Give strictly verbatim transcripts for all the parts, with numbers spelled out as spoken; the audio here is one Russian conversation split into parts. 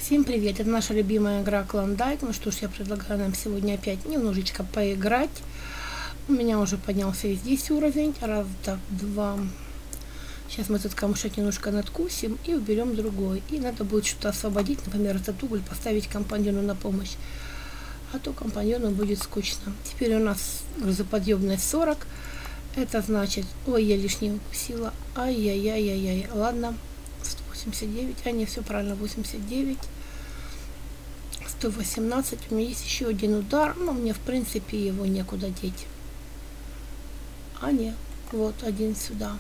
Всем привет! Это наша любимая игра Клондайк. Ну что ж, я предлагаю нам сегодня опять немножечко поиграть. У меня уже поднялся и здесь уровень. Раз, так, два. Сейчас мы этот камушек немножко надкусим и уберем другой. И надо будет что-то освободить, например, этот уголь, поставить компаньону на помощь. А то компаньону будет скучно. Теперь у нас грузоподъемность сорок. Это значит... Ой, я лишнее укусила. Ай-яй-яй-яй-яй. Ладно. сто восемьдесят девять. А, не, все правильно. восемьдесят девять. сто восемнадцать. У меня есть еще один удар. Но мне, в принципе, его некуда деть. А, нет. Вот, один сюда.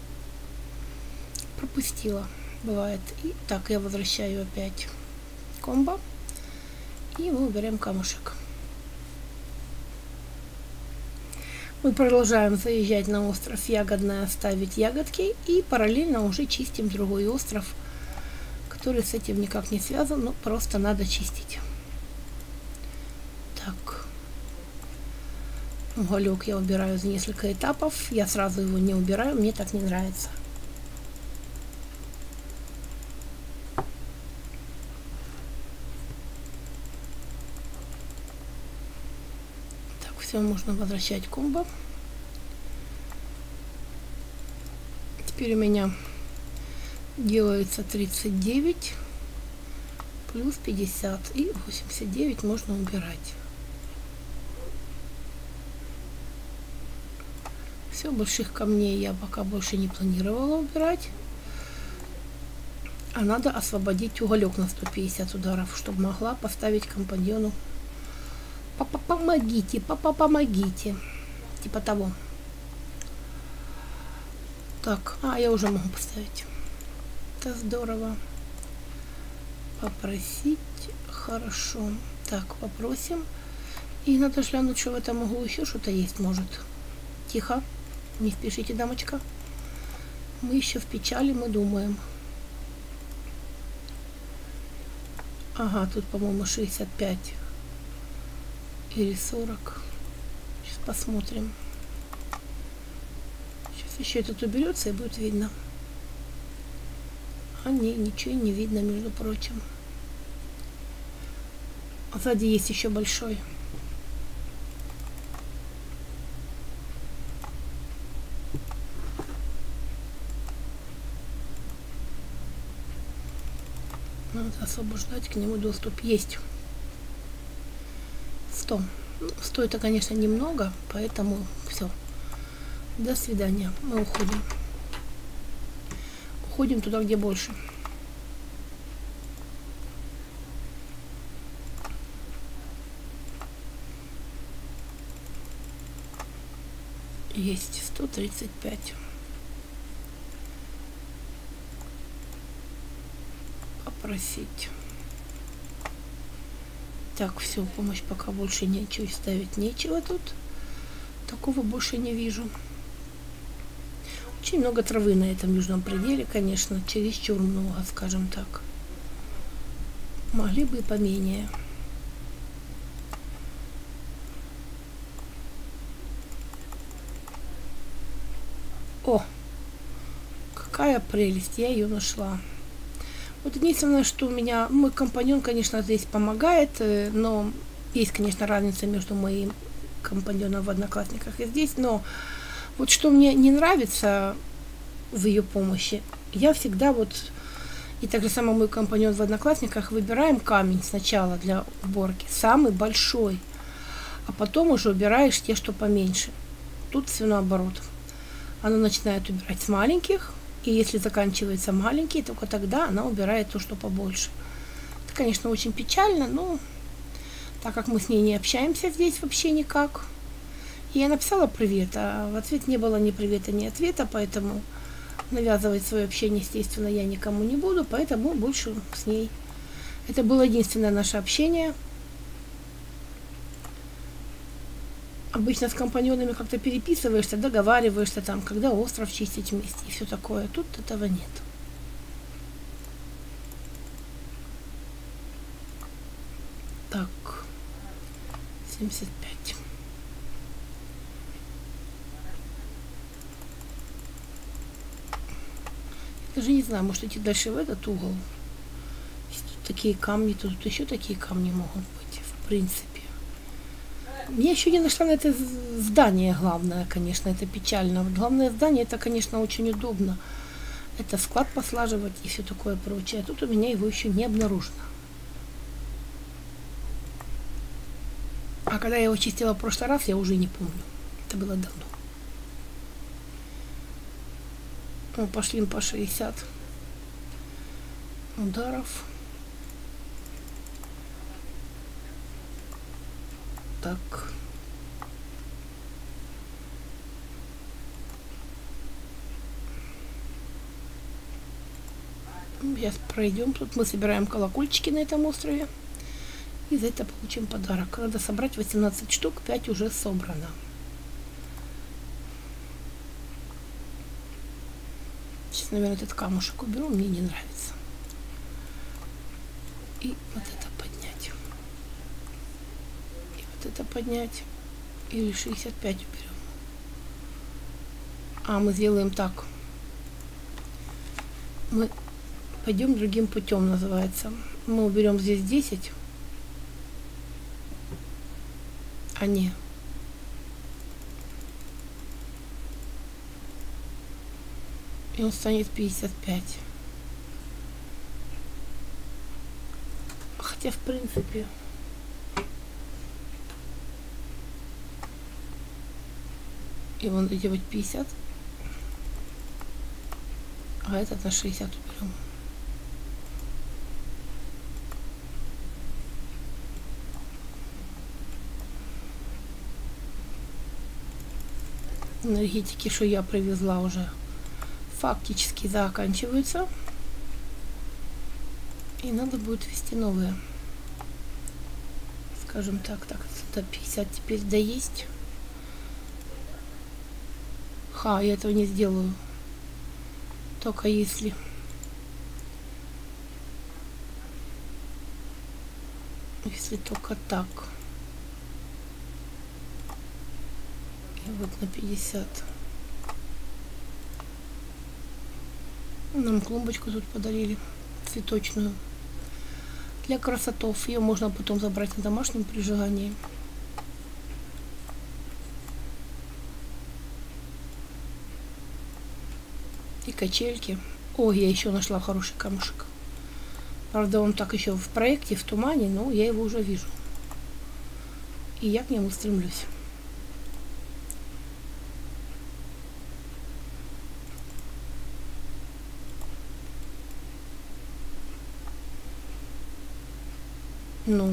Пропустила. Бывает. И так, я возвращаю опять комбо. И мы уберем камушек. Мы продолжаем заезжать на остров Ягодное, ставить ягодки. И параллельно уже чистим другой остров, который с этим никак не связан, но просто надо чистить. Так. Уголек я убираю за несколько этапов. Я сразу его не убираю, мне так не нравится. Все, можно возвращать комбо. Теперь у меня делается тридцать девять плюс пятьдесят, и восемьдесят девять можно убирать. Все, больших камней я пока больше не планировала убирать. А надо освободить уголек на сто пятьдесят ударов, чтобы могла поставить компаньону. Папа, помогите, папа, помогите. Типа того. Так, а, я уже могу поставить. Это здорово. Попросить. Хорошо. Так, попросим. И надо глянуть, что в этом углу еще что-то есть может. Тихо. Не спешите, дамочка. Мы еще в печали, мы думаем. Ага, тут, по-моему, шестьдесят пять. Или сорок. Сейчас посмотрим. Сейчас еще этот уберется и будет видно. А не, ничего не видно, между прочим. А сзади есть еще большой. Надо освобождать, к нему доступ есть. сто. сто это, конечно, немного, поэтому все. До свидания. Мы уходим. Уходим туда, где больше. Есть сто тридцать пять. Попросить. Так, все, помощь пока больше нечего ставить, нечего тут. Такого больше не вижу. Очень много травы на этом южном пределе, конечно, чересчур много, скажем так. Могли бы и поменее. О, какая прелесть, я ее нашла. Вот единственное, что у меня, мой компаньон, конечно, здесь помогает, но есть, конечно, разница между моим компаньоном в Одноклассниках и здесь, но вот что мне не нравится в ее помощи, я всегда вот, и так же самое мой компаньон в Одноклассниках, выбираем камень сначала для уборки, самый большой, а потом уже убираешь те, что поменьше. Тут все наоборот. Она начинает убирать с маленьких, и если заканчивается маленький, только тогда она убирает то, что побольше. Это, конечно, очень печально, но так как мы с ней не общаемся здесь вообще никак. И я написала привет, а в ответ не было ни привета, ни ответа, поэтому навязывать свое общение, естественно, я никому не буду, поэтому больше с ней. Это было единственное наше общение. Обычно с компаньонами как-то переписываешься, договариваешься там, когда остров чистить вместе и все такое. Тут этого нет. Так, семьдесят пять. Я даже не знаю, может идти дальше в этот угол. Есть тут такие камни, то тут еще такие камни могут быть, в принципе. Я еще не нашла на это здание главное, конечно, это печально. Главное здание, это, конечно, очень удобно. Это склад послаживать и все такое прочее. А тут у меня его еще не обнаружено. А когда я его чистила в прошлый раз, я уже не помню. Это было давно. Ну, пошли по шестьдесят ударов. Так. Сейчас пройдем. Тут мы собираем колокольчики на этом острове. И за это получим подарок. Надо собрать восемнадцать штук, пять уже собрано. Сейчас, наверное, этот камушек уберу, мне не нравится. И вот это поднять. И вот это поднять. Или шестьдесят пять уберем. А, мы сделаем так. Мы пойдем другим путем, называется. Мы уберем здесь десять. А не. И он станет пятьдесят пять. Хотя, в принципе, и вон делать пятьдесят, а этот на шестьдесят уберем. Энергетики, что я привезла, уже фактически заканчиваются. И надо будет ввести новые. Скажем так, так, до пятьдесят теперь доесть. Ха, я этого не сделаю. Только если... Если только так. И вот на пятьдесят. Нам клумбочку тут подарили. Цветочную. Для красотов. Ее можно потом забрать на домашнем прижигании. И качельки. О, я еще нашла хороший камушек. Правда, он так еще в проекте, в тумане, но я его уже вижу. И я к нему стремлюсь. Ну.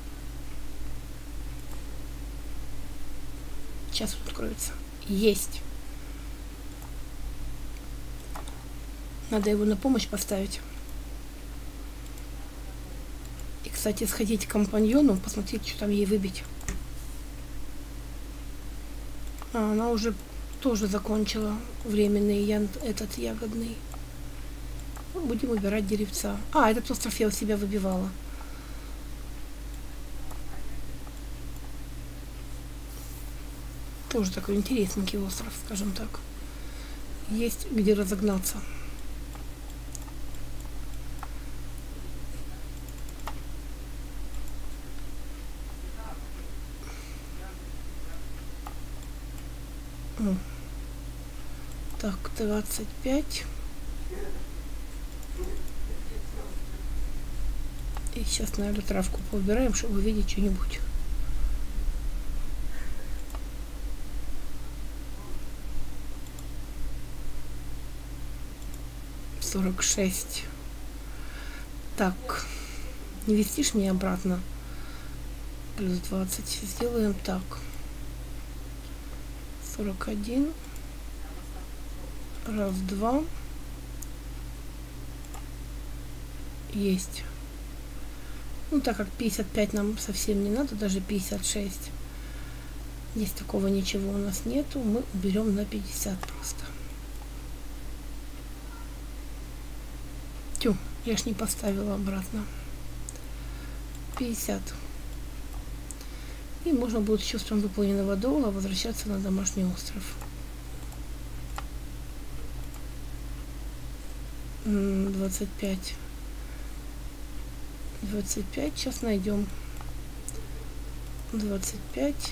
Сейчас он откроется. Есть. Надо его на помощь поставить. И, кстати, сходить к компаньону, посмотреть, что там ей выбить. А, она уже тоже закончила временный ян, этот ягодный. Ну, будем выбирать деревца. А, этот остров я у себя выбивала. Тоже такой интересненький остров, скажем так. Есть где разогнаться. Так, двадцать пять. И сейчас, наверное, травку поубираем, чтобы увидеть что-нибудь. сорок шесть. Так, не вестишь мне обратно? Плюс двадцать. Сделаем так. сорок один. Раз, два. Есть. Ну, так как пятьдесят пять нам совсем не надо, даже пятьдесят шесть. Здесь такого ничего у нас нету. Мы уберем на пятьдесят просто. Тю, я ж не поставила обратно. пятьдесят. И можно будет с чувством выполненного долга возвращаться на домашний остров. двадцать пять. двадцать пять, сейчас найдем. двадцать пять.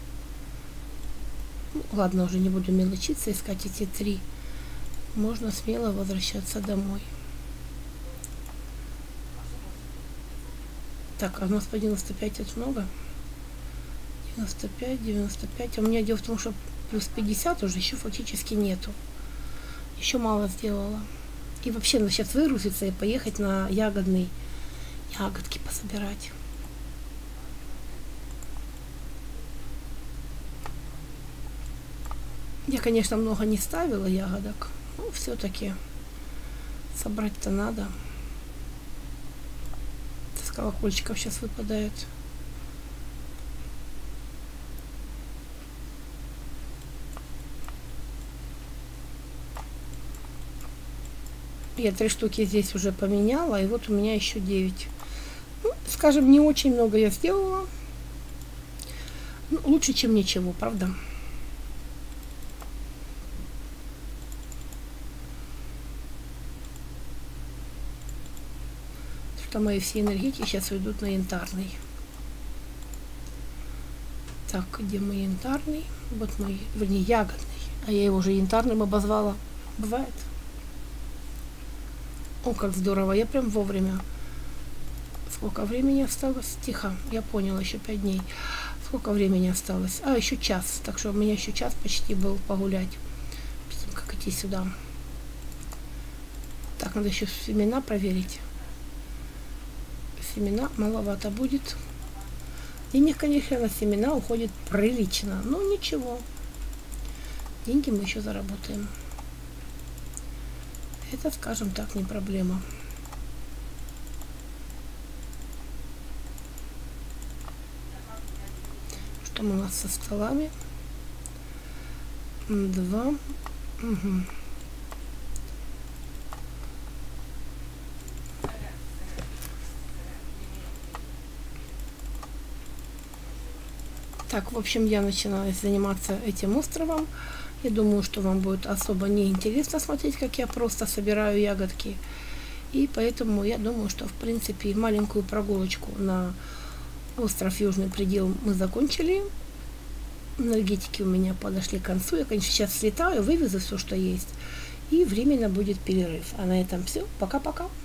Ну, ладно, уже не буду мелочиться, искать эти три. Можно смело возвращаться домой. Так, а у нас по девяносто пять это много? девяносто пять, девяносто пять. А у меня дело в том, что плюс пятьдесят уже еще фактически нету. Еще мало сделала. И вообще надо сейчас выгрузиться и поехать на ягодный. Ягодки пособирать. Я, конечно, много не ставила ягодок. Но все-таки собрать-то надо. С колокольчиков сейчас выпадает. Я три штуки здесь уже поменяла, и вот у меня еще девять. Ну, скажем, не очень много я сделала. Ну, лучше, чем ничего, правда? Что мои все энергетики сейчас уйдут на янтарный. Так, где мой янтарный? Вот мой, вернее, ягодный. А я его уже янтарным обозвала. Бывает. О, как здорово, я прям вовремя. Сколько времени осталось? Тихо, я поняла, еще пять дней. Сколько времени осталось? А, еще час. Так что у меня еще час почти был погулять. Перед тем, как идти сюда. Так, надо еще семена проверить. Семена маловато будет. Денег, конечно, на семена уходит прилично. Но ничего. Деньги мы еще заработаем. Это, скажем так, не проблема. Что у нас со столами? Два. Угу. Так, в общем, я начинаю заниматься этим островом. Я думаю, что вам будет особо не интересно смотреть, как я просто собираю ягодки. И поэтому я думаю, что, в принципе, маленькую прогулочку на остров Южный Предел мы закончили. Энергетики у меня подошли к концу. Я, конечно, сейчас слетаю, вывезу все, что есть. И временно будет перерыв. А на этом все. Пока-пока.